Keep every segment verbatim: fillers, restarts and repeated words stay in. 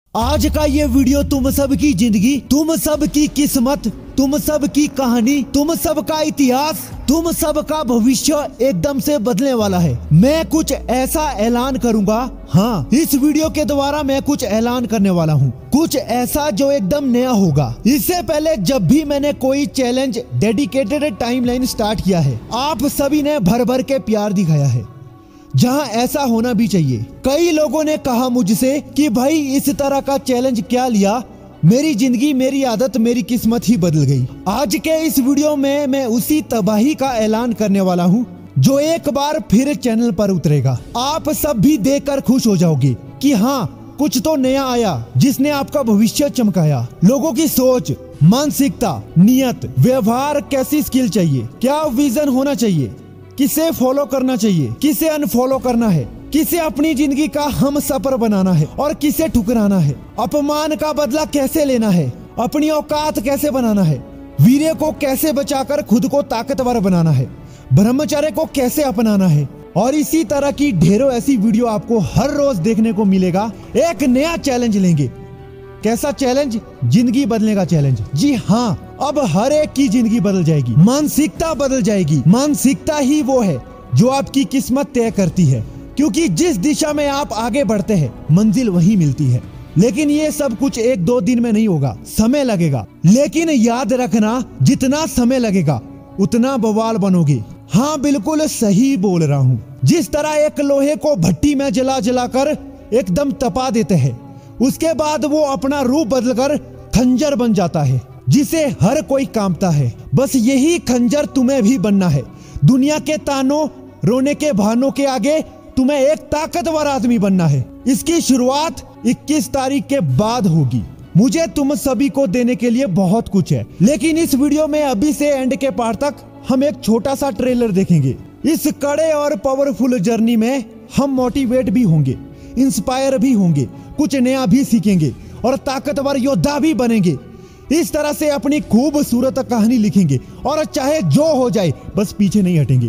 आज का ये वीडियो तुम सब की जिंदगी, तुम सब की किस्मत, तुम सब की कहानी, तुम सब का इतिहास, तुम सब का भविष्य एकदम से बदलने वाला है। मैं कुछ ऐसा ऐलान करूंगा। हाँ, इस वीडियो के द्वारा मैं कुछ ऐलान करने वाला हूँ, कुछ ऐसा जो एकदम नया होगा। इससे पहले जब भी मैंने कोई चैलेंज डेडिकेटेड टाइमलाइन स्टार्ट किया है, आप सभी ने भर भर के प्यार दिखाया है, जहां ऐसा होना भी चाहिए। कई लोगों ने कहा मुझसे कि भाई इस तरह का चैलेंज क्या लिया, मेरी जिंदगी, मेरी आदत, मेरी किस्मत ही बदल गई। आज के इस वीडियो में मैं उसी तबाही का ऐलान करने वाला हूं जो एक बार फिर चैनल पर उतरेगा। आप सब भी देखकर खुश हो जाओगे कि हाँ, कुछ तो नया आया जिसने आपका भविष्य चमकाया। लोगों की सोच, मानसिकता, नियत, व्यवहार, कैसी स्किल चाहिए, क्या विजन होना चाहिए, किसे फॉलो करना चाहिए, किसे अनफॉलो करना है, किसे अपनी जिंदगी का हम सफर बनाना है और किसे ठुकराना है, अपमान का बदला कैसे लेना है, अपनी औकात कैसे बनाना है, वीर्य को कैसे बचाकर खुद को ताकतवर बनाना है, ब्रह्मचर्य को कैसे अपनाना है, और इसी तरह की ढेरों ऐसी वीडियो आपको हर रोज देखने को मिलेगा। एक नया चैलेंज लेंगे। कैसा चैलेंज? जिंदगी बदलने का चैलेंज। जी हाँ, अब हर एक की जिंदगी बदल जाएगी, मानसिकता बदल जाएगी। मानसिकता ही वो है जो आपकी किस्मत तय करती है, क्योंकि जिस दिशा में आप आगे बढ़ते हैं मंजिल वही मिलती है। लेकिन ये सब कुछ एक दो दिन में नहीं होगा, समय लगेगा। लेकिन याद रखना, जितना समय लगेगा उतना बवाल बनोगे। हाँ, बिल्कुल सही बोल रहा हूँ। जिस तरह एक लोहे को भट्टी में जला जलाकर एकदम तपा देते हैं, उसके बाद वो अपना रूप बदलकर खंजर बन जाता है जिसे हर कोई कांपता है। बस यही खंजर तुम्हें भी बनना है। दुनिया के तानों, रोने के बहानों के आगे तुम्हें एक ताकतवर आदमी बनना है। इसकी शुरुआत इक्कीस तारीख के बाद होगी। मुझे तुम सभी को देने के लिए बहुत कुछ है, लेकिन इस वीडियो में अभी से एंड के पार्ट तक हम एक छोटा सा ट्रेलर देखेंगे। इस कड़े और पावरफुल जर्नी में हम मोटिवेट भी होंगे, इंस्पायर भी होंगे, कुछ नया भी सीखेंगे और ताकतवर योद्धा भी बनेंगे। इस तरह से अपनी खूबसूरत कहानी लिखेंगे और चाहे जो हो जाए बस पीछे नहीं हटेंगे।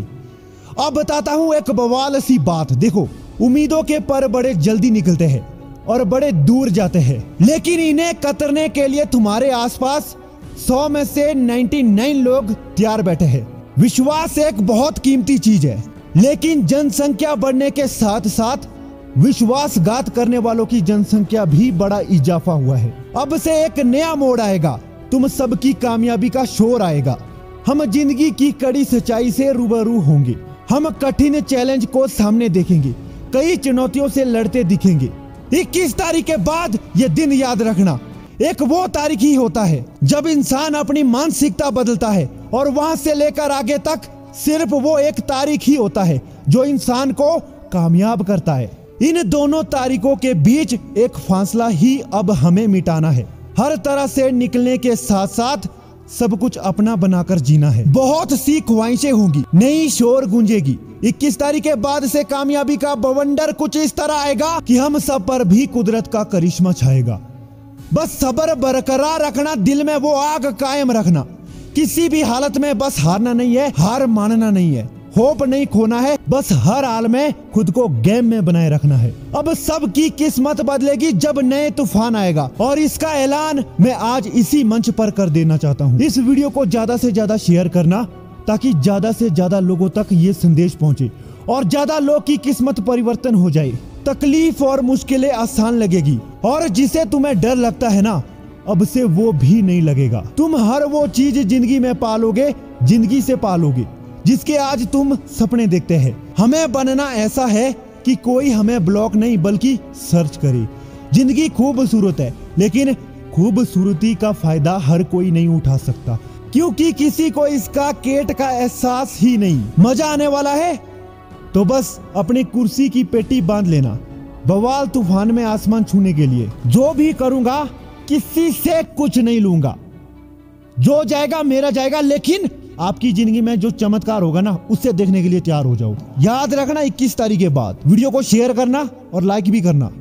अब बताता हूं एक बवाल सी बात। देखो, उम्मीदों के पर बड़े जल्दी निकलते हैं और बड़े दूर जाते हैं, लेकिन इन्हें कतरने के लिए तुम्हारे आसपास सौ में से निन्यानवे लोग तैयार बैठे हैं। विश्वास एक बहुत कीमती चीज है, लेकिन जनसंख्या बढ़ने के साथ साथ विश्वासघात करने वालों की जनसंख्या भी बड़ा इजाफा हुआ है। अब से एक नया मोड़ आएगा, तुम सबकी कामयाबी का शोर आएगा। हम जिंदगी की कड़ी सच्चाई से रूबरू होंगे। हम कठिन चैलेंज को सामने देखेंगे, कई चुनौतियों से लड़ते दिखेंगे। इक्कीस तारीख के बाद ये दिन याद रखना, एक वो तारीख ही होता है जब इंसान अपनी मानसिकता बदलता है, और वहां से लेकर आगे तक सिर्फ वो एक तारीख ही होता है जो इंसान को कामयाब करता है। इन दोनों तारीखों के बीच एक फासला ही अब हमें मिटाना है। हर तरह से निकलने के साथ साथ सब कुछ अपना बनाकर जीना है। बहुत सी ख्वाहिशें होंगी, नई शोर गूंजेगी। इक्कीस तारीख के बाद से कामयाबी का बवंडर कुछ इस तरह आएगा कि हम सब पर भी कुदरत का करिश्मा छाएगा। बस सब्र बरकरार रखना, दिल में वो आग कायम रखना। किसी भी हालत में बस हारना नहीं है, हार मानना नहीं है, होप नहीं खोना है, बस हर हाल में खुद को गेम में बनाए रखना है। अब सबकी किस्मत बदलेगी जब नए तूफान आएगा, और इसका ऐलान मैं आज इसी मंच पर कर देना चाहता हूँ। इस वीडियो को ज्यादा से ज्यादा शेयर करना, ताकि ज्यादा से ज्यादा लोगों तक ये संदेश पहुँचे और ज्यादा लोग की किस्मत परिवर्तन हो जाए। तकलीफ और मुश्किलें आसान लगेगी, और जिसे तुम्हें डर लगता है ना, अब से वो भी नहीं लगेगा। तुम हर वो चीज जिंदगी में पालोगे, जिंदगी से पालोगे जिसके आज तुम सपने देखते हैं। हमें बनना ऐसा है कि कोई हमें ब्लॉक नहीं बल्कि सर्च करे। जिंदगी खूबसूरत है, लेकिन खूबसूरती का फायदा हर कोई नहीं उठा सकता, क्योंकि किसी को इसका केट का एहसास ही नहीं। मजा आने वाला है तो बस अपनी कुर्सी की पेटी बांध लेना, बवाल तूफान में आसमान छूने के लिए। जो भी करूंगा किसी से कुछ नहीं लूंगा, जो जाएगा मेरा जाएगा, लेकिन आपकी जिंदगी में जो चमत्कार होगा ना, उससे देखने के लिए तैयार हो जाओ। याद रखना, इक्कीस तारीख के बाद। वीडियो को शेयर करना और लाइक भी करना।